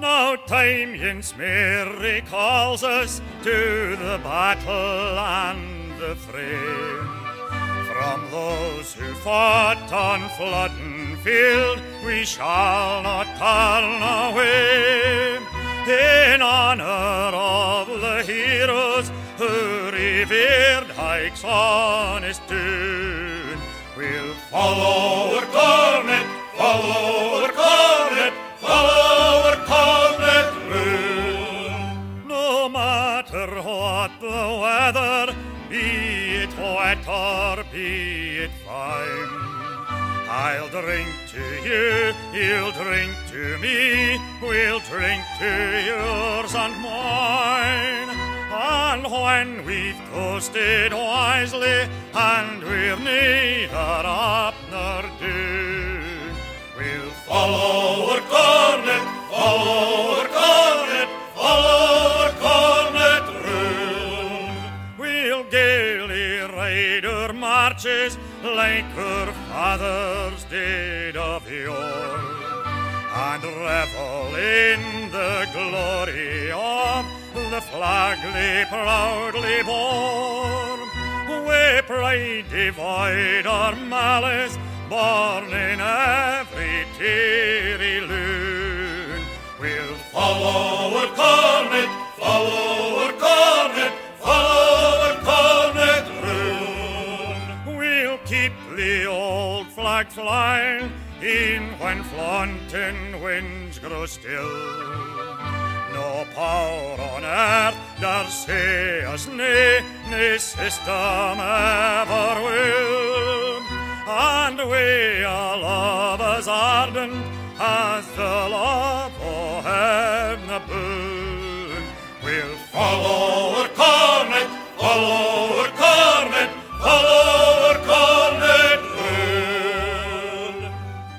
Now time Jens Mary calls us to the battle and the fray. From those who fought on Flodden Field, we shall not turn away. In honor of the heroes who revered Haig's honest tune, we'll follow our cornet, follow our cornet, follow our cornet rule. No matter what the weather, be it wet or be it fine, I'll drink to you, you'll drink to me, we'll drink to yours and mine. And when we've toasted wisely and we're neither up nor down, we'll follow our cornet, follow our cornet, follow our cornet rule. We'll gaily ride our marches like our fathers did of yore, and revel in the glory of the flag they proudly bore. We pride divide our malice, born in every teary loon. We'll follow our cornet, follow our cornet, follow our cornet rule. We'll keep the old flag flying, e'en when flaunting winds grow still. No power on earth dare say us nay, nay system ever will. And we are love as ardent as the love of heaven above. We'll follow our cornet, follow our cornet, follow our cornet rule.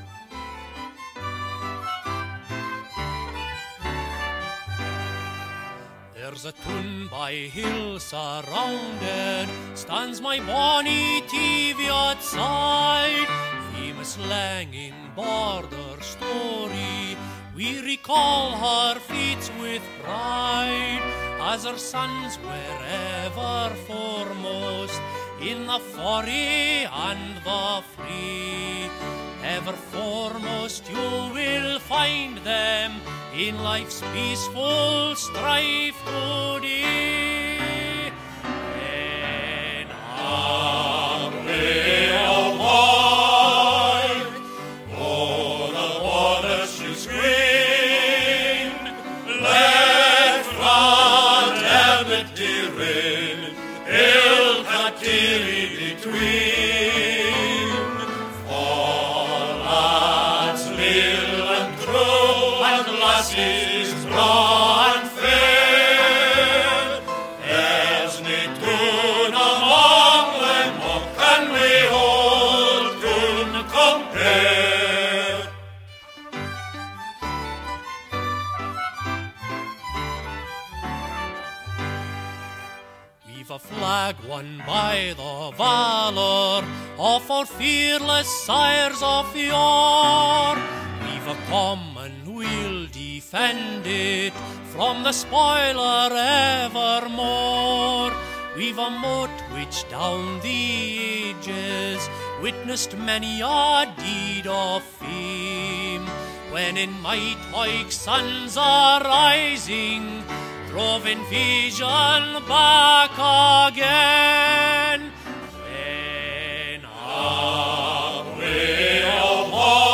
There's a tun by hill surrounded, stands my bonny Teviot side. Famous lang in border story, we recall her feats with pride, as her sons were ever foremost in the foray and the free. Ever foremost you will find them in life's peaceful strife today. When our way of wide o'er the waters she screen, left front helmet dearin, ill catiri between. Lasses braw and fair, there's nae tune among them, or can we hold tune compare? We've a flag won by the valour of our fearless sires of yore. We've a common we'll defend it from the spoiler evermore. We've a moat which down the ages witnessed many a deed of fame, when in might Haig's sons are rising, drove invasion back again. When our way of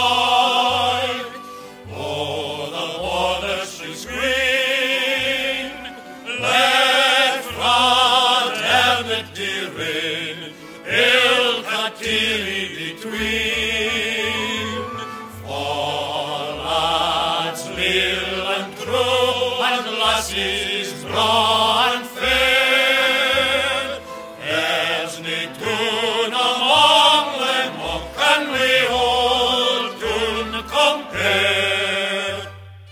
between, for lads lill and true, and lasses braw and fair, there's nae tune among them, or can we hold tune compare?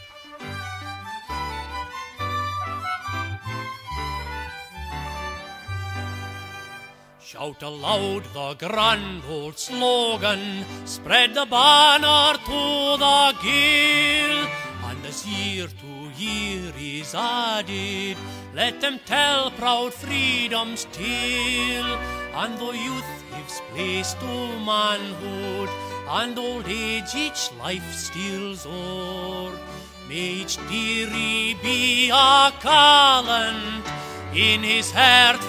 Shout aloud the grand old slogan, spread the banner to the gale, and as year to year is added, let them tell proud freedom's tale. And though youth gives place to manhood, and old age each life steals o'er, may each dearie be a callant in his heart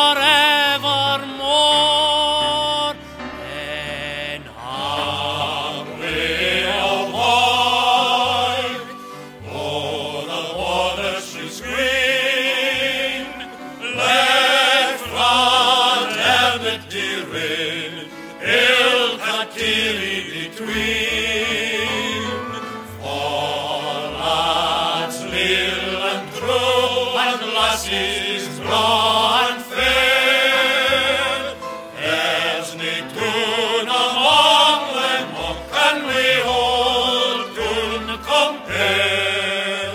forevermore. Then away, oh boy, o'er the border she's green, let fraternity reign, ilka tyranny between. For lads lill and true, and lasses braw and fair, there's nae tune among them, or can we hold tune compare.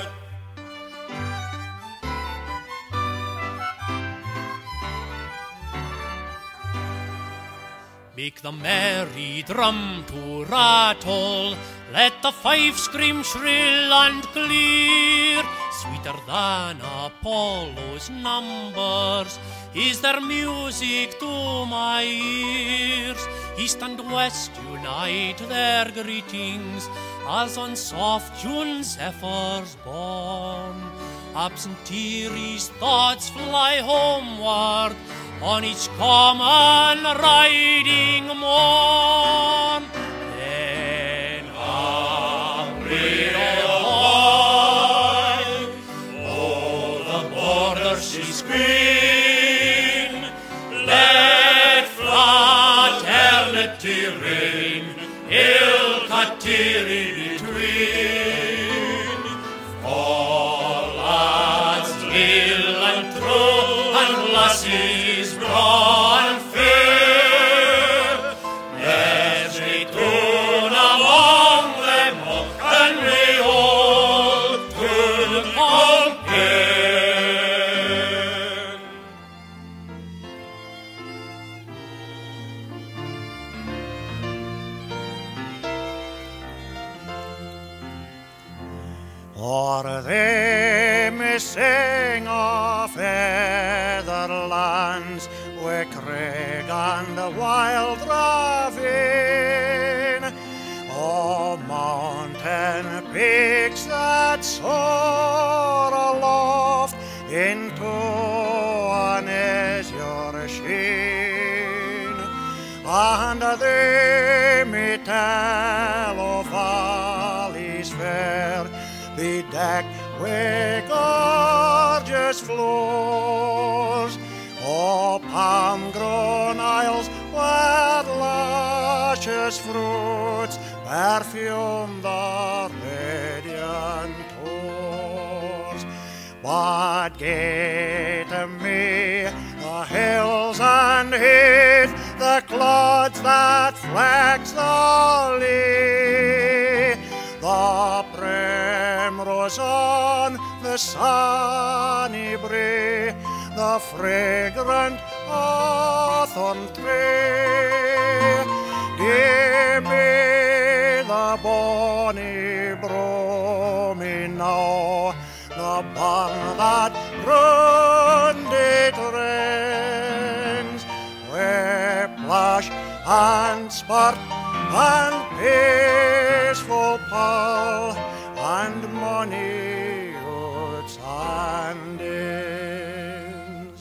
Make the merry drum to rattle, let the fife scream shrill and clear. Sweeter than Apollo's numbers is their music to my ears. East and west unite their greetings, as on soft June zephyrs borne. Absenteeries' thoughts fly homeward on each common riding morn. Then away, oh the border she's green, let fraternity reign, ilka tyranny between. For lads lill and true, and lasses braw and fair, there's nae tune among them, or can we hold tune compare. Or they may sing of other lands, where craig and the wild ravine, or mountain peaks that soar aloft into an azure sheen. And they may tell of valleys fair, bedecked with gorgeous floors, or palm-grown isles where luscious fruits perfume the radiant tours. But gay to me the hills and heath, the clouds that flex the lea, the primrose on the sunny brae, the fragrant hawthorn tree. Give me the bonny bromie now, the burn that round it rings, where plash and spurt and peaceful pall and money oods and ins.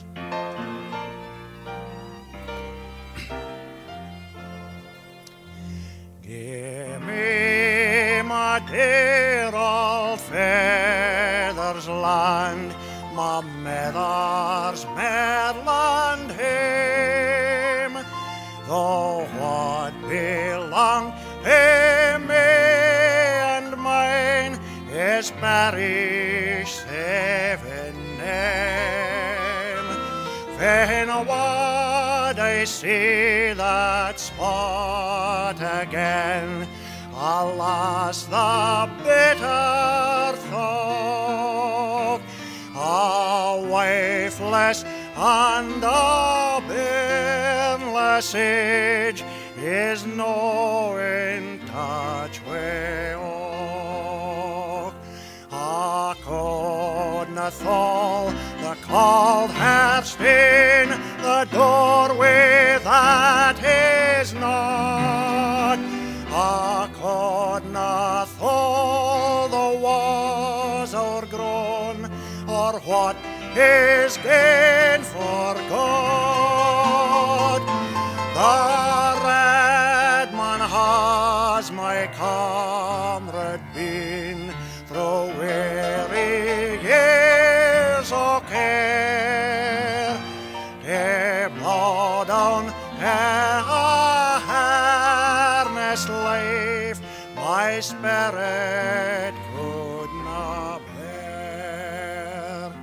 Give me my dear old father's land, my mother's Maryland hame, though what belong to me and mine is perished saving name. Fain would I see that spot again, alas the bitter thought, a wifeless and a bairnless age is no in touch with all. cogneth all the cold hearts in the doorway that is not. I cogneth all the was o'ergrown, or what is gain for God. The red man has my comrade been through weary years of care. He blow down a harness life my spirit could not bear.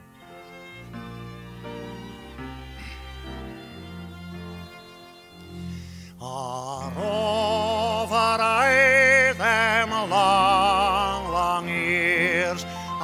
Over I them long, long years,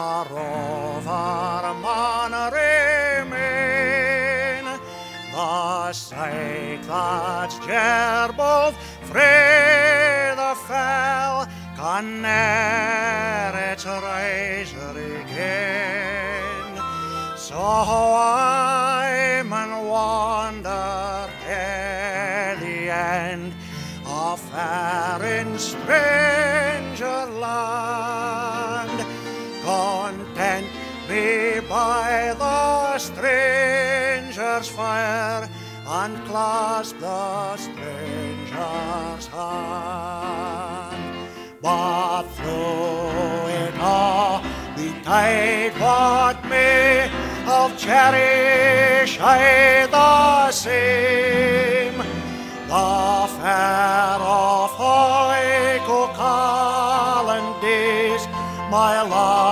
over man remain. The sight that's gerbold frae the fell can ne'er its riser again. So I'm and wander till the end of fair stranger land, content me by the stranger's fire and clasp the stranger's hand. But through it all betide what may, of cherish I the same. The fair of high Coquelin days, my love